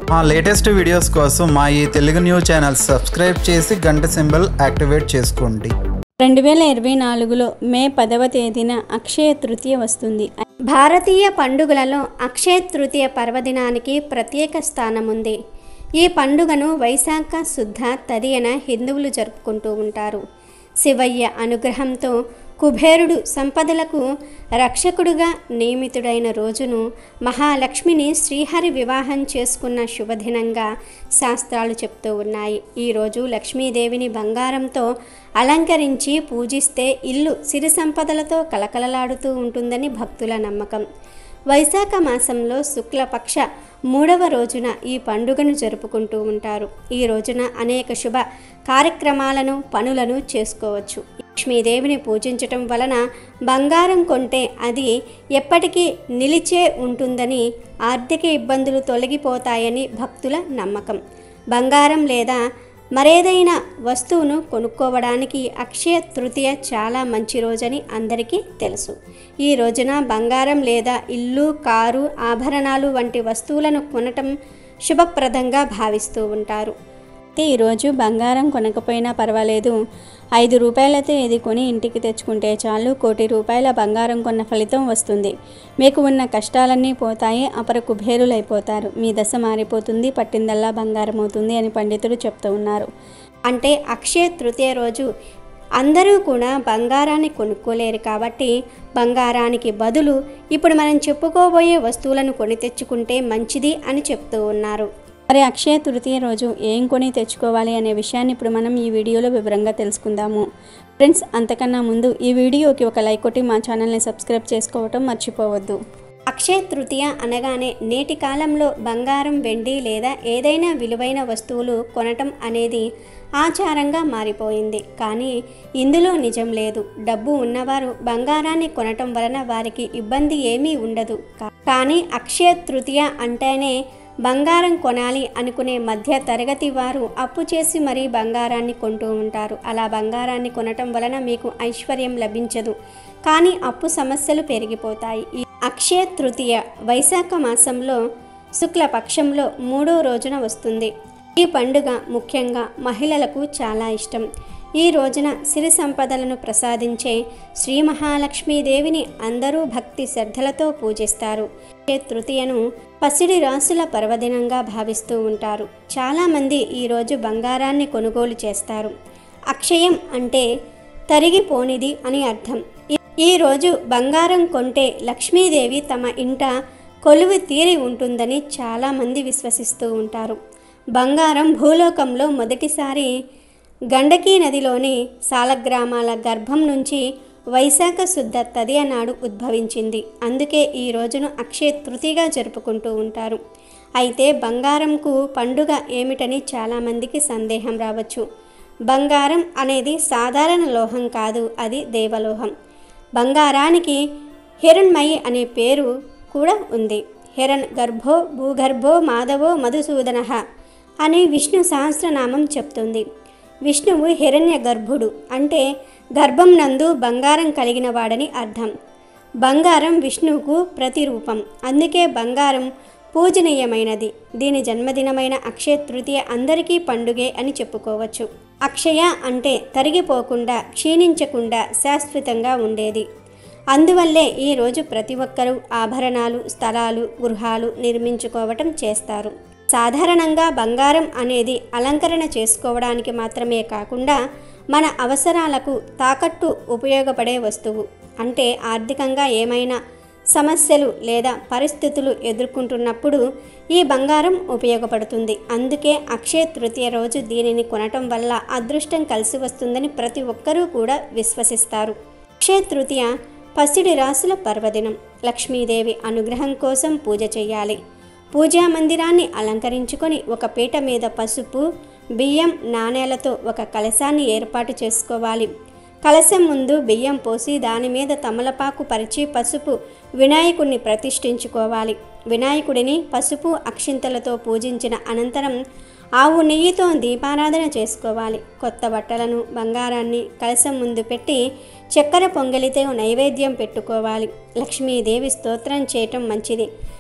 మా latest videos కోసం మా ఈ తెలుగు న్యూస్ ఛానల్ సబ్స్క్రైబ్ చేసి గంట సింబల్ యాక్టివేట్ చేసుకోండి. 2024లో మే 10వ తేదీన అక్షయ తృతీయ వస్తుంది. భారతీయ పండుగలలో అక్షయ తృతీయ పర్వదినానికి ప్రత్యేక స్థానం ఉంది. ఈ పండుగను వైశాఖ శుద్ధ తదియన హిందువులు జరుపుకుంటూ ఉంటారు. శివయ్య అనుగ్రహంతో కుబేరుడు సంపదలకు రక్షకుడుగా నియమితుడైన రోజును మహాలక్ష్మిని శ్రీహరి వివాహం చేసుకున్న శుభదినంగా శాస్త్రాలు చెప్తూ ఉన్నాయి. ఈరోజు లక్ష్మీదేవిని బంగారంతో అలంకరించి పూజిస్తే ఇల్లు సిరి సంపదలతో కలకలలాడుతూ ఉంటుందని భక్తుల నమ్మకం. వైశాఖ మాసంలో శుక్లపక్ష 3వ రోజున ఈ పండుగను జరుపుకుంటూ ఉంటారు. ఈ రోజున అనేక శుభ కార్యక్రమాలను పనులను చేసుకోవచ్చు. లక్ష్మీదేవిని పూజించటం వలన బంగారం కొంటే అది ఎప్పటికీ నిలిచే ఉంటుందని, ఆర్థిక ఇబ్బందులు తొలగిపోతాయని భక్తుల నమ్మకం. బంగారం లేదా మరేదైనా వస్తువును కొనుక్కోవడానికి అక్షయ తృతీయ చాలా మంచి రోజని అందరికీ తెలుసు. ఈ రోజున బంగారం లేదా ఇల్లు, కారు, ఆభరణాలు వంటి వస్తువులను కొనటం శుభప్రదంగా భావిస్తూ ఉంటారు. ఈరోజు బంగారం కొనకపోయినా పర్వాలేదు, 5 రూపాయలతో ఇది కొని ఇంటికి తెచ్చుకుంటే చాలు, 1 కోటి రూపాయల బంగారం కొన్న ఫలితం వస్తుంది. మీకు ఉన్న కష్టాలన్నీ పోతాయి, అపర కుబేరులైపోతారు, మీ దశ మారిపోతుంది, పట్టిందల్లా బంగారం అవుతుంది అని పండితులు చెప్తూ ఉన్నారు. అంటే అక్షయ తృతీయ రోజు అందరూ కూడా బంగారాన్ని కొనుక్కోలేరు కాబట్టి బంగారానికి బదులు ఇప్పుడు మనం చెప్పుకోబోయే వస్తువులను కొని తెచ్చుకుంటే మంచిది అని చెప్తూ ఉన్నారు. మరి అక్షయ తృతీయ రోజు ఏం కొని తెచ్చుకోవాలి అనే విషయాన్ని ఇప్పుడు మనం ఈ వీడియోలో వివరంగా తెలుసుకుందాము. ఫ్రెండ్స్, అంతకన్నా ముందు ఈ వీడియోకి ఒక లైక్ కొట్టి మా ఛానల్ని సబ్స్క్రైబ్ చేసుకోవటం మర్చిపోవద్దు. అక్షయ తృతీయ అనగానే నేటి కాలంలో బంగారం, వెండి లేదా ఏదైనా విలువైన వస్తువులు కొనటం అనేది ఆచారంగా మారిపోయింది. కానీ ఇందులో నిజం లేదు. డబ్బు ఉన్నవారు బంగారాన్ని కొనటం వలన వారికి ఇబ్బంది ఏమీ ఉండదు. కానీ అక్షయ తృతీయ అంటేనే బంగారం కొనాలి అనుకునే మధ్య తరగతి వారు అప్పు చేసి మరీ బంగారాన్ని కొంటూ ఉంటారు. అలా బంగారాన్ని కొనటం వలన మీకు ఐశ్వర్యం లభించదు, కానీ అప్పు సమస్యలు పెరిగిపోతాయి. ఈ అక్షయ తృతీయ వైశాఖ మాసంలో శుక్లపక్షంలో 3వ రోజున వస్తుంది. ఈ పండుగ ముఖ్యంగా మహిళలకు చాలా ఇష్టం. ఈ రోజున సిరి సంపదలను ప్రసాదించే శ్రీ మహాలక్ష్మీదేవిని అందరూ భక్తి శ్రద్ధలతో పూజిస్తారు. తృతీయను పసిడి రాసుల పర్వదినంగా భావిస్తూ ఉంటారు. చాలామంది ఈరోజు బంగారాన్ని కొనుగోలు చేస్తారు. అక్షయం అంటే తరిగిపోనిది అని అర్థం. ఈరోజు బంగారం కొంటే లక్ష్మీదేవి తమ ఇంట కొలువు తీరి ఉంటుందని చాలామంది విశ్వసిస్తూ ఉంటారు. బంగారం భూలోకంలో మొదటిసారి గండకీ నదిలోని సాలగ్రామాల గర్భం నుంచి వైశాఖ శుద్ధ తదియ నాడు ఉద్భవించింది. అందుకే ఈ రోజును అక్షయ తృతీయగా జరుపుకుంటూ ఉంటారు. అయితే బంగారంకు పండుగ ఏమిటని చాలామందికి సందేహం రావచ్చు. బంగారం అనేది సాధారణ లోహం కాదు, అది దేవలోహం. బంగారానికి హిరణ్మయి అనే పేరు కూడా ఉంది. హిరణ్ గర్భో భూగర్భో మాధవో మధుసూదనః అని విష్ణు సహస్రనామం చెప్తుంది. విష్ణువు హిరణ్య గర్భుడు అంటే గర్భం నందు బంగారం కలిగిన వాడని అర్థం. బంగారం విష్ణువుకు ప్రతిరూపం, అందుకే బంగారం పూజనీయమైనది. దీని జన్మదినమైన అక్షయ తృతీయ అందరికీ పండుగే అని చెప్పుకోవచ్చు. అక్షయ అంటే తరిగిపోకుండా, క్షీణించకుండా శాశ్వతంగా ఉండేది. అందువల్లే ఈరోజు ప్రతి ఒక్కరూ ఆభరణాలు, స్థలాలు, గృహాలు నిర్మించుకోవటం చేస్తారు. సాధారణంగా బంగారం అనేది అలంకరణ చేసుకోవడానికి మాత్రమే కాకుండా మన అవసరాలకు తాకట్టు ఉపయోగపడే వస్తువు. అంటే ఆర్థికంగా ఏమైనా సమస్యలు లేదా పరిస్థితులు ఎదుర్కొంటున్నప్పుడు ఈ బంగారం ఉపయోగపడుతుంది. అందుకే అక్షయ తృతీయ రోజు దీనిని కొనటం వల్ల అదృష్టం కలిసి వస్తుందని ప్రతి ఒక్కరూ కూడా విశ్వసిస్తారు. అక్షయ తృతీయ పసిడి రాసుల పర్వదినం. లక్ష్మీదేవి అనుగ్రహం కోసం పూజ చేయాలి. పూజా మందిరాన్ని అలంకరించుకొని ఒక పీట మీద పసుపు, బియ్యం, నాణేలతో ఒక కలశాన్ని ఏర్పాటు చేసుకోవాలి. కలశం ముందు బియ్యం పోసి దాని మీద తమలపాకు పరిచి పసుపు వినాయకుడిని ప్రతిష్ఠించుకోవాలి. వినాయకుడిని పసుపు అక్షింతలతో పూజించిన అనంతరం ఆవు నెయ్యితో దీపారాధన చేసుకోవాలి. కొత్త బట్టలను, బంగారాన్ని కలశం ముందు పెట్టి చక్కెర పొంగలితో నైవేద్యం పెట్టుకోవాలి. లక్ష్మీదేవి స్తోత్రం చేయటం మంచిది.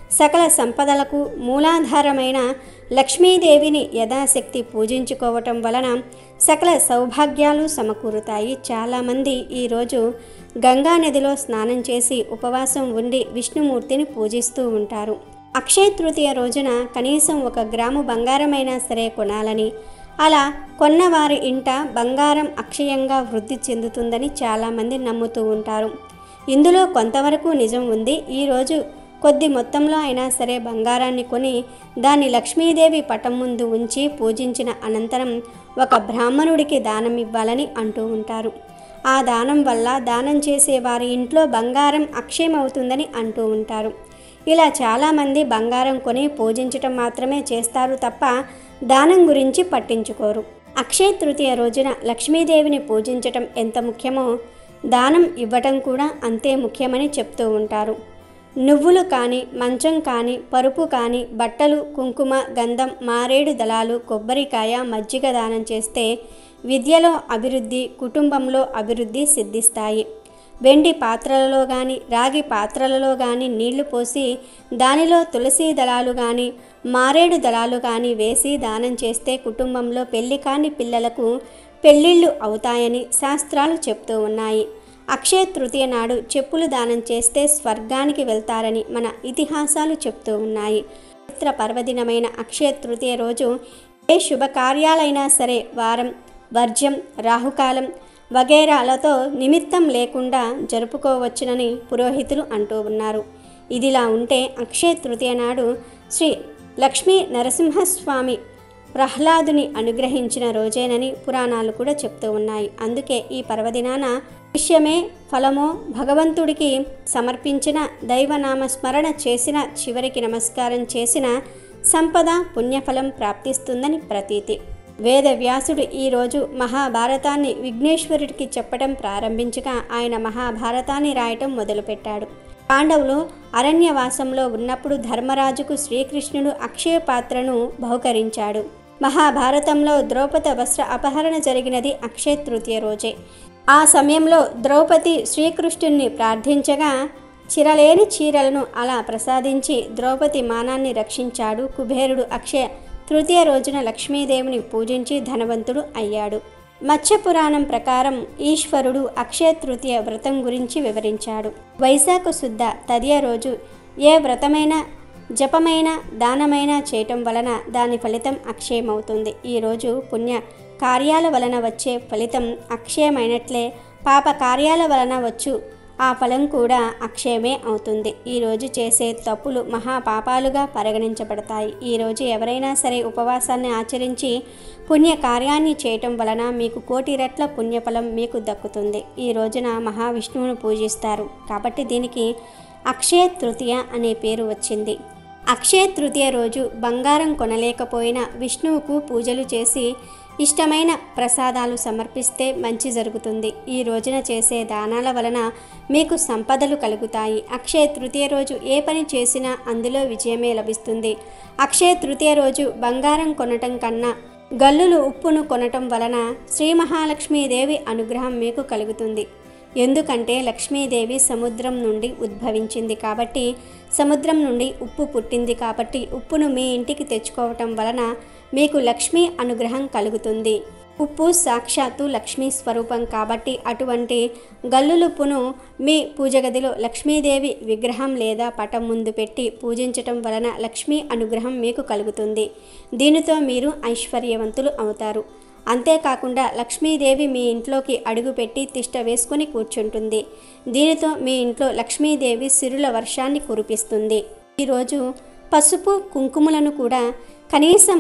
సకల సంపదలకు మూలాధారమైన లక్ష్మీదేవిని యథాశక్తి పూజించుకోవటం వలన సకల సౌభాగ్యాలు సమకూరుతాయి. చాలామంది ఈరోజు గంగా నదిలో స్నానం చేసి ఉపవాసం ఉండి విష్ణుమూర్తిని పూజిస్తూ ఉంటారు. అక్షయ తృతీయ రోజున కనీసం 1 గ్రాము బంగారమైనా సరే కొనాలని, అలా కొన్నవారి ఇంట బంగారం అక్షయంగా వృద్ధి చెందుతుందని చాలామంది నమ్ముతూ ఉంటారు. ఇందులో కొంతవరకు నిజం ఉంది. ఈరోజు కొద్ది మొత్తంలో అయినా సరే బంగారాన్ని కొని దాన్ని లక్ష్మీదేవి పటం ముందు ఉంచి పూజించిన అనంతరం ఒక బ్రాహ్మణుడికి దానం ఇవ్వాలని అంటూ ఉంటారు. ఆ దానం వల్ల దానం చేసే వారి ఇంట్లో బంగారం అక్షయమవుతుందని అంటూ ఉంటారు. ఇలా చాలామంది బంగారం కొని పూజించటం మాత్రమే చేస్తారు తప్ప దానం గురించి పట్టించుకోరు. అక్షయ తృతీయ రోజున లక్ష్మీదేవిని పూజించటం ఎంత ముఖ్యమో దానం ఇవ్వటం కూడా అంతే ముఖ్యమని చెప్తూ ఉంటారు. నువ్వులు కానీ, మంచం కానీ, పరుపు కానీ, బట్టలు, కుంకుమ, గంధం, మారేడు దళాలు, కొబ్బరికాయ, మజ్జిగ దానం చేస్తే విద్యలో అభివృద్ధి, కుటుంబంలో అభివృద్ధి సిద్ధిస్తాయి. వెండి పాత్రలలో కానీ, రాగి పాత్రలలో కానీ నీళ్లు పోసి దానిలో తులసి దళాలు కానీ, మారేడు దళాలు కానీ వేసి దానం చేస్తే కుటుంబంలో పెళ్లి కాని పిల్లలకు పెళ్ళిళ్ళు అవుతాయని శాస్త్రాలు చెప్తూ ఉన్నాయి. అక్షయ తృతీయ నాడు చెప్పులు దానం చేస్తే స్వర్గానికి వెళ్తారని మన ఇతిహాసాలు చెప్తూ ఉన్నాయి. పవిత్ర పర్వదినమైన అక్షయ తృతీయ రోజు ఏ శుభకార్యాలైనా సరే వారం, వర్జ్యం, రాహుకాలం వగైరాలతో నిమిత్తం లేకుండా జరుపుకోవచ్చునని పురోహితులు అంటూ ఉన్నారు. ఇదిలా ఉంటే అక్షయ తృతీయ నాడు శ్రీ లక్ష్మీ నరసింహస్వామి ప్రహ్లాదుని అనుగ్రహించిన రోజేనని పురాణాలు కూడా చెప్తూ ఉన్నాయి. అందుకే ఈ పర్వదినాన విషయమే ఫలమో భగవంతుడికి సమర్పించిన దైవనామ స్మరణ చేసిన, చివరికి నమస్కారం చేసిన సంపద పుణ్యఫలం ప్రాప్తిస్తుందని ప్రతీతి. వేదవ్యాసుడు ఈరోజు మహాభారతాన్ని విఘ్నేశ్వరుడికి చెప్పడం ప్రారంభించగా ఆయన మహాభారతాన్ని రాయటం మొదలుపెట్టాడు. పాండవులు అరణ్యవాసంలో ఉన్నప్పుడు ధర్మరాజుకు శ్రీకృష్ణుడు అక్షయ పాత్రను బహుకరించాడు. మహాభారతంలో ద్రౌపది వస్త్ర అపహరణ జరిగినది అక్షయ తృతీయ రోజే. ఆ సమయంలో ద్రౌపది శ్రీకృష్ణుణ్ణి ప్రార్థించగా చిరలేని చీరలను అలా ప్రసాదించి ద్రౌపది మానాన్ని రక్షించాడు. కుబేరుడు అక్షయ తృతీయ రోజున లక్ష్మీదేవిని పూజించి ధనవంతుడు అయ్యాడు. మత్స్య పురాణం ప్రకారం ఈశ్వరుడు అక్షయ తృతీయ వ్రతం గురించి వివరించాడు. వైశాఖ శుద్ధ తదియ రోజు ఏ వ్రతమైనా, జపమైన, దానమైనా చేయటం వలన దాని ఫలితం అక్షయమవుతుంది. ఈరోజు పుణ్య కార్యాల వలన వచ్చే ఫలితం అక్షయమైనట్లే పాప కార్యాల వలన వచ్చు ఆ ఫలం కూడా అక్షయమే అవుతుంది. ఈరోజు చేసే తప్పులు మహాపాపాలుగా పరిగణించబడతాయి. ఈరోజు ఎవరైనా సరే ఉపవాసాన్ని ఆచరించి పుణ్య కార్యాన్ని చేయటం వలన మీకు 1,000,000 రెట్ల పుణ్యఫలం మీకు దక్కుతుంది. ఈ రోజున మహావిష్ణువును పూజిస్తారు కాబట్టి దీనికి అక్షయ తృతీయ అనే పేరు వచ్చింది. అక్షయ తృతీయ రోజు బంగారం కొనలేకపోయినా విష్ణువుకు పూజలు చేసి ఇష్టమైన ప్రసాదాలు సమర్పిస్తే మంచి జరుగుతుంది. ఈ రోజున చేసే దానాల వలన మీకు సంపదలు కలుగుతాయి. అక్షయ తృతీయ రోజు ఏ పని చేసినా అందులో విజయమే లభిస్తుంది. అక్షయ తృతీయ రోజు బంగారం కొనటం కన్నా గల్లులు ఉప్పును కొనటం వలన శ్రీ మహాలక్ష్మీదేవి అనుగ్రహం మీకు కలుగుతుంది. ఎందుకంటే లక్ష్మీదేవి సముద్రం నుండి ఉద్భవించింది కాబట్టి, సముద్రం నుండి ఉప్పు పుట్టింది కాబట్టి ఉప్పును మీ ఇంటికి తెచ్చుకోవటం వలన మీకు లక్ష్మీ అనుగ్రహం కలుగుతుంది. ఉప్పు సాక్షాత్తు లక్ష్మీ స్వరూపం కాబట్టి అటువంటి గల్లులుప్పును మీ పూజ గదిలో లక్ష్మీదేవి విగ్రహం లేదా పటం ముందు పెట్టి పూజించటం వలన లక్ష్మీ అనుగ్రహం మీకు కలుగుతుంది. దీనితో మీరు ఐశ్వర్యవంతులు అవుతారు. అంతేకాకుండా లక్ష్మీదేవి మీ ఇంట్లోకి అడుగుపెట్టి తిష్ట వేసుకొని కూర్చుంటుంది. దీనితో మీ ఇంట్లో లక్ష్మీదేవి సిరుల వర్షాన్ని కురిపిస్తుంది. ఈరోజు పసుపు కుంకుమలను కూడా కనీసం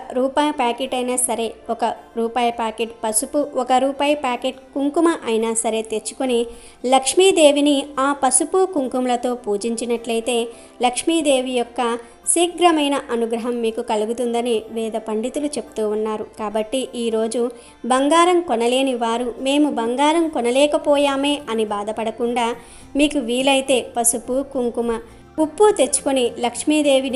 ₹1 ప్యాకెట్ అయినా సరే, ₹1 ప్యాకెట్ పసుపు, ₹1 ప్యాకెట్ కుంకుమ అయినా సరే తెచ్చుకొని లక్ష్మీదేవిని ఆ పసుపు కుంకుమలతో పూజించినట్లయితే లక్ష్మీదేవి యొక్క శీఘ్రమైన అనుగ్రహం మీకు కలుగుతుందని వేద పండితులు చెప్తూ ఉన్నారు. కాబట్టి ఈరోజు బంగారం కొనలేని వారు మేము బంగారం కొనలేకపోయామే అని బాధపడకుండా మీకు వీలైతే పసుపు, కుంకుమ, ఉప్పు తెచ్చుకొని లక్ష్మీదేవిని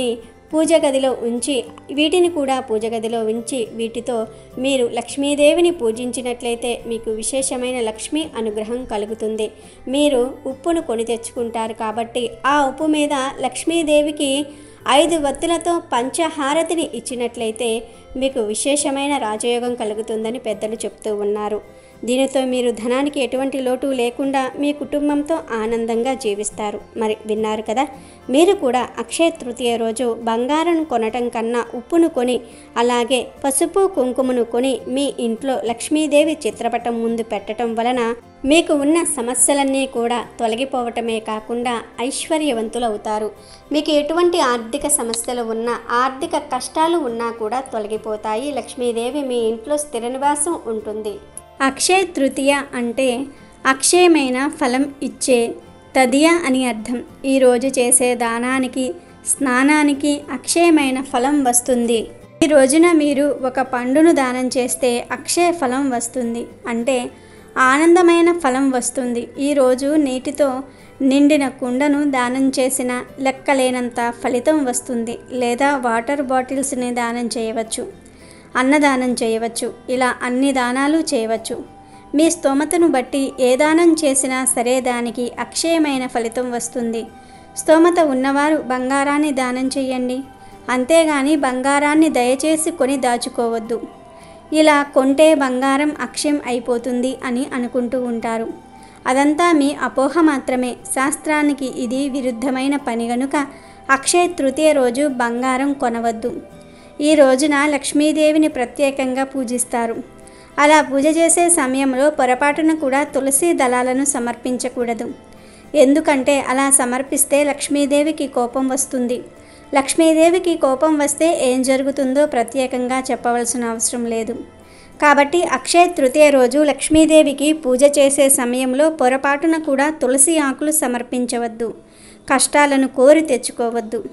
పూజ గదిలో ఉంచి వీటిని కూడా పూజ గదిలో ఉంచి వీటితో మీరు లక్ష్మీదేవిని పూజించినట్లయితే మీకు విశేషమైన లక్ష్మీ అనుగ్రహం కలుగుతుంది. మీరు ఉప్పును కొని తెచ్చుకుంటారు కాబట్టి ఆ ఉప్పు మీద లక్ష్మీదేవికి 5 వత్తులతో పంచహారతిని ఇచ్చినట్లయితే మీకు విశేషమైన రాజయోగం కలుగుతుందని పెద్దలు చెప్తూ ఉన్నారు. దీనితో మీరు ధనానికి ఎటువంటి లోటు లేకుండా మీ కుటుంబంతో ఆనందంగా జీవిస్తారు. మరి విన్నారు కదా, మీరు కూడా అక్షయ తృతీయ రోజు బంగారం కొనటం కన్నా ఉప్పును కొని అలాగే పసుపు కుంకుమను కొని మీ ఇంట్లో లక్ష్మీదేవి చిత్రపటం ముందు పెట్టడం వలన మీకు ఉన్న సమస్యలన్నీ కూడా తొలగిపోవటమే కాకుండా ఐశ్వర్యవంతులవుతారు. మీకు ఎటువంటి ఆర్థిక సమస్యలు ఉన్నా, ఆర్థిక కష్టాలు ఉన్నా కూడా తొలగిపోతాయి. లక్ష్మీదేవి మీ ఇంట్లో స్థిర నివాసం ఉంటుంది. అక్షయ తృతీయ అంటే అక్షయమైన ఫలం ఇచ్చే తదియ అని అర్థం. ఈరోజు చేసే దానానికి, స్నానానికి అక్షయమైన ఫలం వస్తుంది. ఈ రోజున మీరు ఒక పండును దానం చేస్తే అక్షయ ఫలం వస్తుంది, అంటే ఆనందమైన ఫలం వస్తుంది. ఈరోజు నీటితో నిండిన కుండను దానం చేసిన లెక్కలేనంత ఫలితం వస్తుంది. లేదా వాటర్ బాటిల్స్ని దానం చేయవచ్చు, అన్నదానం చేయవచ్చు, ఇలా అన్ని దానాలు చేయవచ్చు. మీ స్తోమతను బట్టి ఏ దానం చేసినా సరే దానికి అక్షయమైన ఫలితం వస్తుంది. స్తోమత ఉన్నవారు బంగారాన్ని దానం చేయండి, అంతేగాని బంగారాన్ని దయచేసి కొని దాచుకోవద్దు. ఇలా కొంటే బంగారం అక్షయం అయిపోతుంది అని అనుకుంటూ ఉంటారు. అదంతా మీ అపోహ మాత్రమే. శాస్త్రానికి ఇది విరుద్ధమైన పని గనుక అక్షయ తృతీయ రోజు బంగారం కొనవద్దు. ఈ రోజున లక్ష్మీదేవిని ప్రత్యేకంగా పూజిస్తారు. అలా పూజ చేసే సమయంలో పొరపాటున కూడా తులసి దళాలను సమర్పించకూడదు. ఎందుకంటే అలా సమర్పిస్తే లక్ష్మీదేవికి కోపం వస్తుంది. లక్ష్మీదేవికి కోపం వస్తే ఏం జరుగుతుందో ప్రత్యేకంగా చెప్పవలసిన అవసరం లేదు. కాబట్టి అక్షయ తృతీయ రోజు లక్ష్మీదేవికి పూజ చేసే సమయంలో పొరపాటున కూడా తులసి ఆకులు సమర్పించవద్దు. కష్టాలను కోరి తెచ్చుకోవద్దు.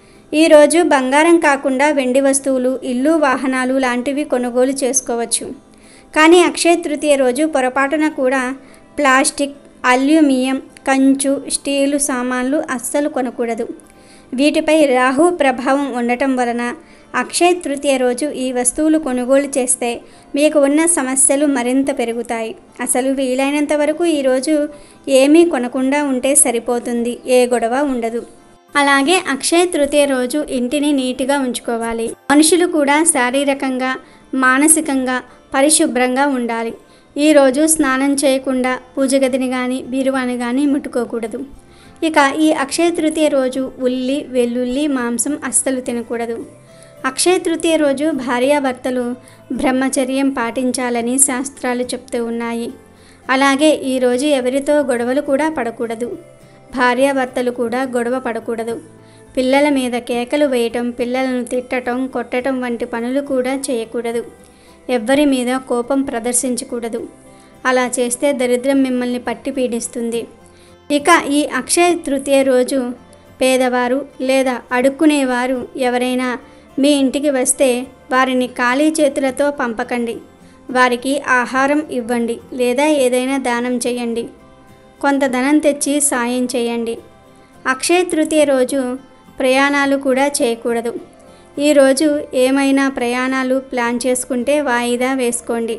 ఈరోజు బంగారం కాకుండా వెండి వస్తువులు, ఇల్లు, వాహనాలు లాంటివి కొనుగోలు చేసుకోవచ్చు. కానీ అక్షయ తృతీయ రోజు పొరపాటున కూడా ప్లాస్టిక్, అల్యూమినియం, కంచు, స్టీలు సామాన్లు అస్సలు కొనకూడదు. వీటిపై రాహు ప్రభావం ఉండటం వలన అక్షయ తృతీయ రోజు ఈ వస్తువులు కొనుగోలు చేస్తే మీకు ఉన్న సమస్యలు మరింత పెరుగుతాయి. అసలు వీలైనంత వరకు ఈరోజు ఏమీ కొనకుండా ఉంటే సరిపోతుంది, ఏ గొడవ ఉండదు. అలాగే అక్షయ తృతీయ రోజు ఇంటిని నీట్గా ఉంచుకోవాలి. మనుషులు కూడా శారీరకంగా, మానసికంగా పరిశుభ్రంగా ఉండాలి. ఈరోజు స్నానం చేయకుండా పూజ గదిని కానీ బీరువాని కానీ ముట్టుకోకూడదు. ఇక ఈ అక్షయ తృతీయ రోజు ఉల్లి, వెల్లుల్లి, మాంసం అస్సలు తినకూడదు. అక్షయ తృతీయ రోజు భార్యాభర్తలు బ్రహ్మచర్యం పాటించాలని శాస్త్రాలు చెప్తూ ఉన్నాయి. అలాగే ఈరోజు ఎవరితో గొడవలు కూడా పడకూడదు. భార్యాభర్తలు కూడా గొడవ పడకూడదు. పిల్లల మీద కేకలు వేయటం, పిల్లలను తిట్టడం, కొట్టడం వంటి పనులు కూడా చేయకూడదు. ఎవ్వరి మీద కోపం ప్రదర్శించకూడదు. అలా చేస్తే దరిద్రం మిమ్మల్ని పట్టి పీడిస్తుంది. ఇక ఈ అక్షయ తృతీయ రోజు పేదవారు లేదా అడుక్కునేవారు ఎవరైనా మీ ఇంటికి వస్తే వారిని ఖాళీ చేతులతో పంపకండి. వారికి ఆహారం ఇవ్వండి లేదా ఏదైనా దానం చేయండి. కొంత ధనం తెచ్చి సాయం చేయండి. అక్షయ తృతీయ రోజు ప్రయాణాలు కూడా చేయకూడదు. ఈరోజు ఏమైనా ప్రయాణాలు ప్లాన్ చేసుకుంటే వాయిదా వేసుకోండి.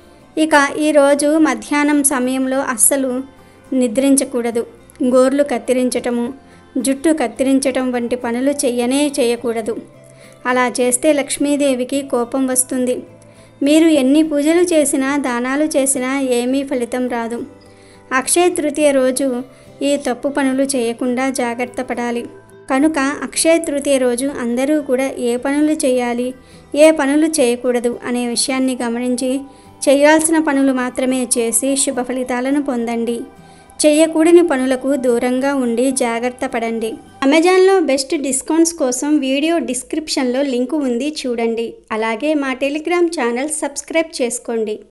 ఇక ఈరోజు మధ్యాహ్నం సమయంలో అస్సలు నిద్రించకూడదు. గోర్లు కత్తిరించటము, జుట్టు కత్తిరించటం వంటి పనులు చేయకూడదు. అలా చేస్తే లక్ష్మీదేవికి కోపం వస్తుంది. మీరు ఎన్ని పూజలు చేసినా, దానాలు చేసినా ఏమీ ఫలితం రాదు. అక్షయ తృతీయ రోజు ఈ తప్పు పనులు చేయకుండా జాగ్రత్త పడాలి. కనుక అక్షయ తృతీయ రోజు అందరూ కూడా ఏ పనులు చేయాలి, ఏ పనులు చేయకూడదు అనే విషయాన్ని గమనించి చేయాల్సిన పనులు మాత్రమే చేసి శుభ ఫలితాలను పొందండి. చేయకూడని పనులకు దూరంగా ఉండి జాగ్రత్త పడండి. అమెజాన్లో బెస్ట్ డిస్కౌంట్స్ కోసం వీడియో డిస్క్రిప్షన్లో లింకు ఉంది, చూడండి. అలాగే మా టెలిగ్రామ్ ఛానల్ సబ్స్క్రైబ్ చేసుకోండి.